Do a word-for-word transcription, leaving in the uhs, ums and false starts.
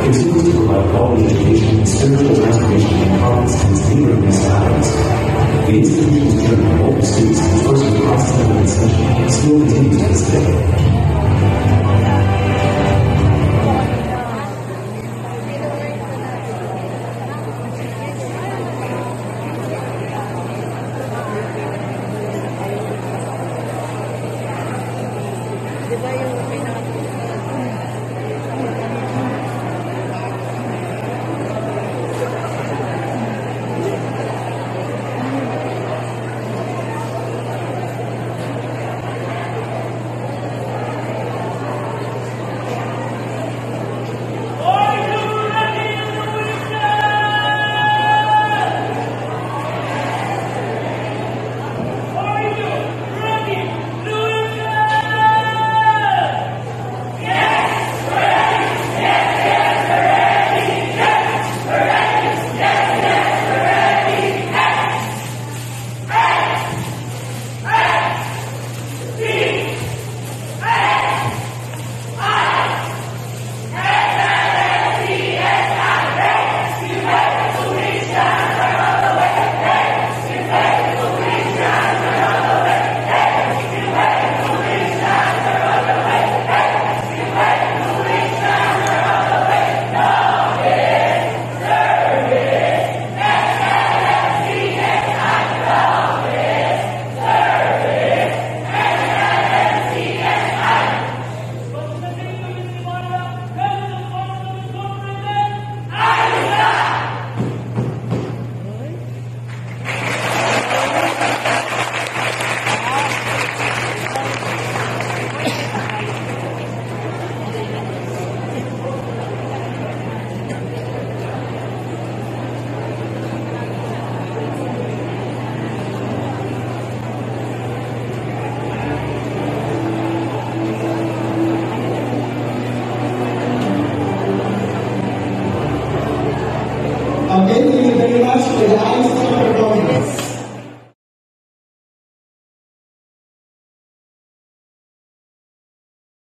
continues to provide quality education and spiritual transformation in province and its neighboring municipalities. The institution is driven by local students and first with cross-level extension, still continues to this day.